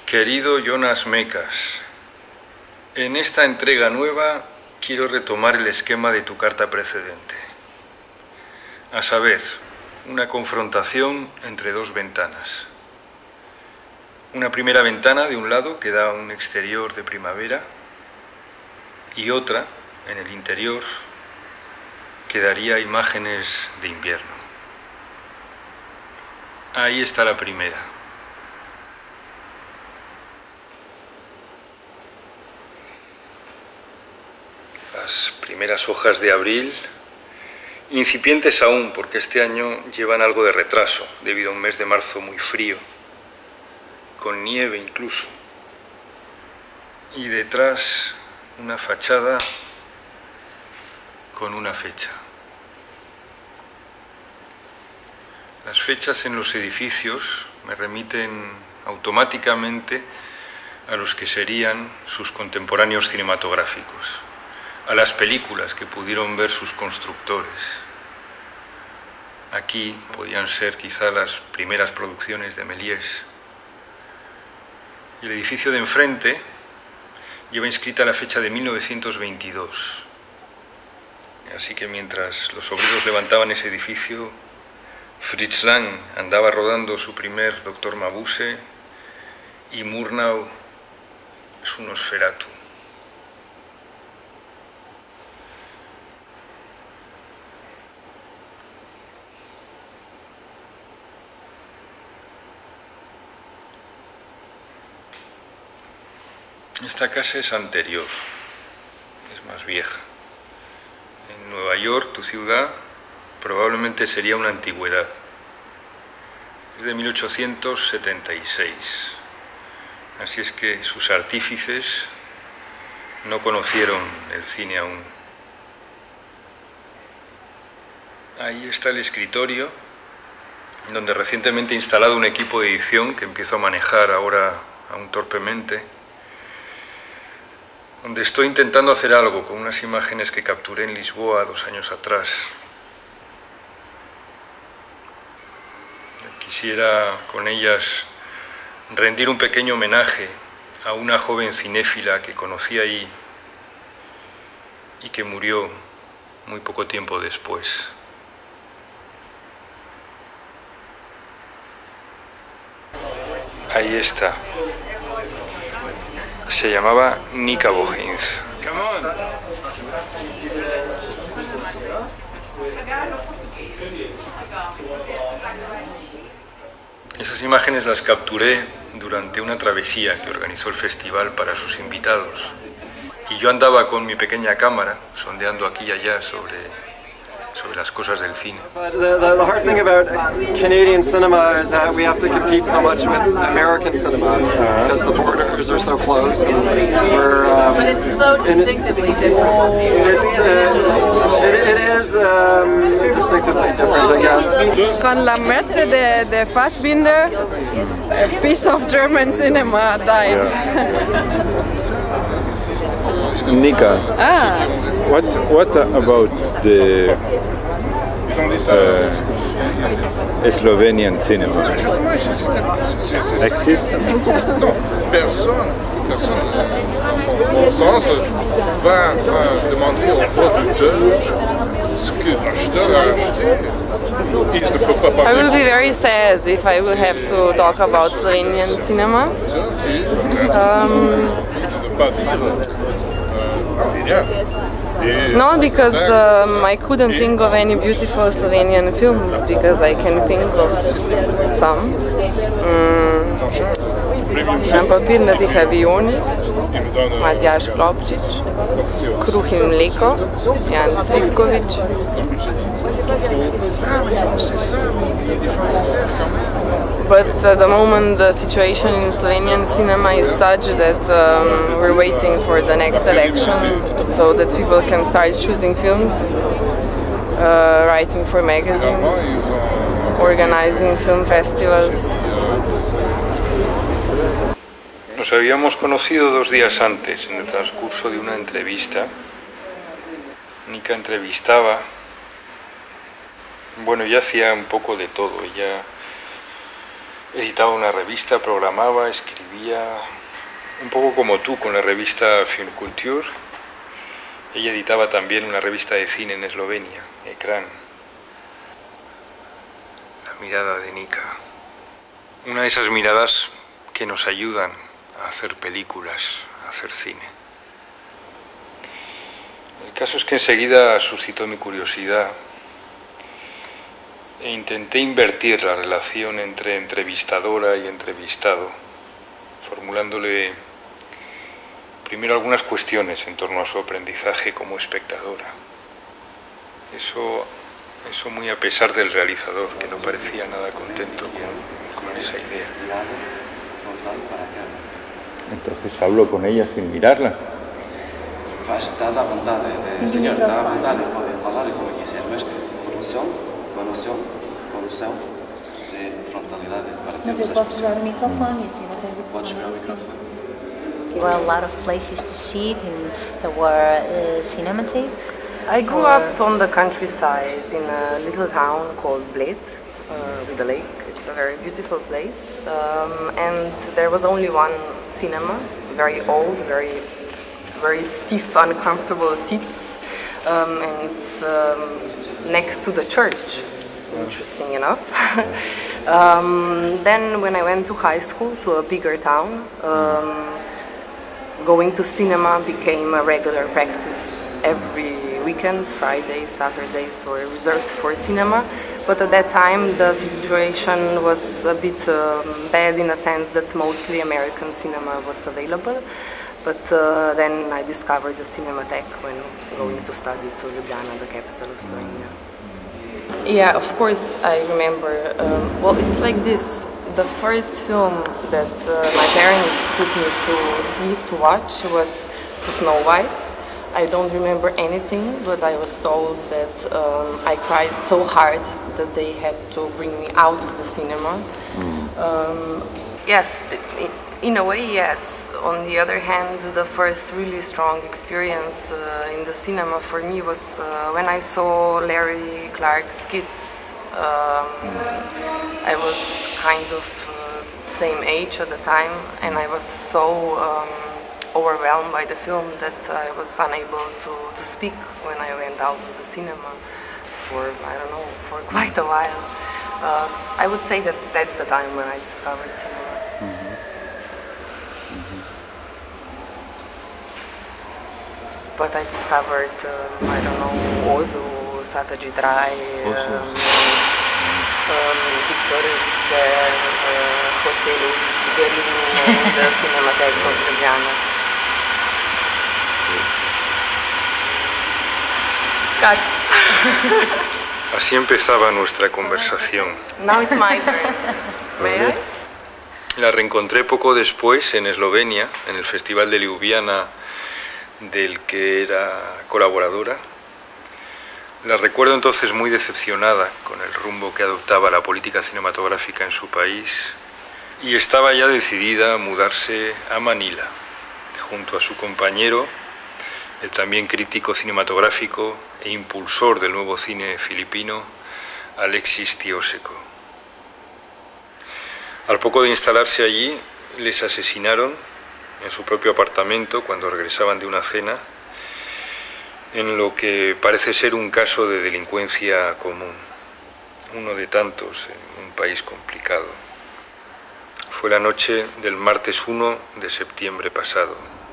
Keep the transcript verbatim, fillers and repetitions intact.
Querido Jonas Mekas, en esta entrega nueva quiero retomar el esquema de tu carta precedente. A saber, una confrontación entre dos ventanas. Una primera ventana de un lado que da un exterior de primavera y otra, en el interior, que daría imágenes de invierno. Ahí está la primera. Las primeras hojas de abril, incipientes aún porque este año llevan algo de retraso debido a un mes de marzo muy frío, con nieve incluso. Y detrás una fachada con una fecha. Las fechas en los edificios me remiten automáticamente a los que serían sus contemporáneos cinematográficos, a las películas que pudieron ver sus constructores. Aquí podían ser quizá las primeras producciones de Méliès. Y el edificio de enfrente lleva inscrita la fecha de mil novecientos veintidós. Así que mientras los obreros levantaban ese edificio, Fritz Lang andaba rodando su primer Doctor Mabuse y Murnau su Nosferatu. Esta casa es anterior, es más vieja. En Nueva York, tu ciudad, probablemente sería una antigüedad. Es de mil ochocientos setenta y seis. Así es que sus artífices no conocieron el cine aún. Ahí está el escritorio, donde recientemente he instalado un equipo de edición que empiezo a manejar ahora aún torpemente, donde estoy intentando hacer algo con unas imágenes que capturé en Lisboa dos años atrás. Quisiera con ellas rendir un pequeño homenaje a una joven cinéfila que conocí ahí y que murió muy poco tiempo después. Ahí está. Se llamaba Nika Bohins. Esas imágenes las capturé durante una travesía que organizó el festival para sus invitados. Y yo andaba con mi pequeña cámara, sondeando aquí y allá sobre, sobre las cosas del cine. But the, the, the hard thing about Canadian cinema is that we have to compete so much with American cinema because the borders are so close. And we're, um, but it's so distinctively it, different. It's, uh, it, it is um, distinctively different, I guess. Con la muerte de, de Fassbinder, a piece of German cinema died. Nika, Ah. what what about the uh, Slovenian cinema? Existe? Non, personne, personne, dans son bon sens, va, va demander au producteur ce que l'acheteur a acheté. Il ne peut pas I parler. will be very sad if I will have to talk about Slovenian cinema. Um, not because um, I couldn't think of any beautiful Slovenian films, because I can think of some. Um, Na papirnatih avionih, Matjaž Klopčič, Kruh in mleko, Jan Cvitkovič. But at the moment the situation in Slovenian cinema is such that um, we're waiting for the next election so that people can start shooting films, uh, writing for magazines, organizing film festivals. Nos habíamos conocido dos días antes en el transcurso de una entrevista. Nika entrevistaba, bueno, ella hacía un poco de todo. Ella Editaba una revista, programaba, escribía, un poco como tú con la revista Film Culture. Ella editaba también una revista de cine en Eslovenia, Ekran. La mirada de Nika. Una de esas miradas que nos ayudan a hacer películas, a hacer cine. El caso es que enseguida suscitó mi curiosidad e intenté invertir la relación entre entrevistadora y entrevistado, formulándole primero algunas cuestiones en torno a su aprendizaje como espectadora. Eso, eso muy a pesar del realizador, que no parecía nada contento con, con esa idea. Entonces hablo con ella sin mirarla. Estás à vontade, de, senhor, está à vontade, pode falar como quiser, mas com noção, com noção, com noção de frontalidade para Mas eu posso usar o microfone, assim, não tens o Podes jogar o microfone. There were a lot of places to sit and there were uh, cinematheques. I grew up on the countryside in a little town called Bled, uh, with a lake. It's a very beautiful place. Um, and there was only one cinema, very old, very very stiff, uncomfortable seats, um, and it's um, next to the church, interesting enough. um, then when I went to high school, to a bigger town, um, going to cinema became a regular practice. Every weekend, Fridays, Saturdays were reserved for cinema, but at that time the situation was a bit um, bad in a sense that mostly American cinema was available. But uh, then I discovered the Cinematheque when going to study to Ljubljana, the capital of Slovenia. Yeah, of course I remember. Um, well, it's like this. The first film that uh, my parents took me to see, to watch, was The Snow White. I don't remember anything, but I was told that um, I cried so hard that they had to bring me out of the cinema. Mm. Um, yes. It, it, In a way, yes. On the other hand, the first really strong experience uh, in the cinema for me was uh, when I saw Larry Clark's Kids. Um, I was kind of uh, same age at the time, and I was so um, overwhelmed by the film that I was unable to, to speak when I went out of the cinema for, I don't know, for quite a while. Uh, so I would say that that's the time when I discovered cinema. Mm-hmm. But I discovered, um, I don't know, Ozu, Satyajit Ray, um, um, Victor Risser, uh, José Luis Guerin, the Cinematheque of Ljubljana. Cut. Así empezaba nuestra conversación. Now it's my turn. May I? La reencontré poco después en Eslovenia, en el Festival de Ljubljana, del que era colaboradora. La recuerdo entonces muy decepcionada con el rumbo que adoptaba la política cinematográfica en su país y estaba ya decidida a mudarse a Manila, junto a su compañero, el también crítico cinematográfico e impulsor del nuevo cine filipino, Alexis Tioseco. Al poco de instalarse allí, les asesinaron en su propio apartamento cuando regresaban de una cena, en lo que parece ser un caso de delincuencia común, uno de tantos en un país complicado. Fue la noche del martes uno de septiembre pasado.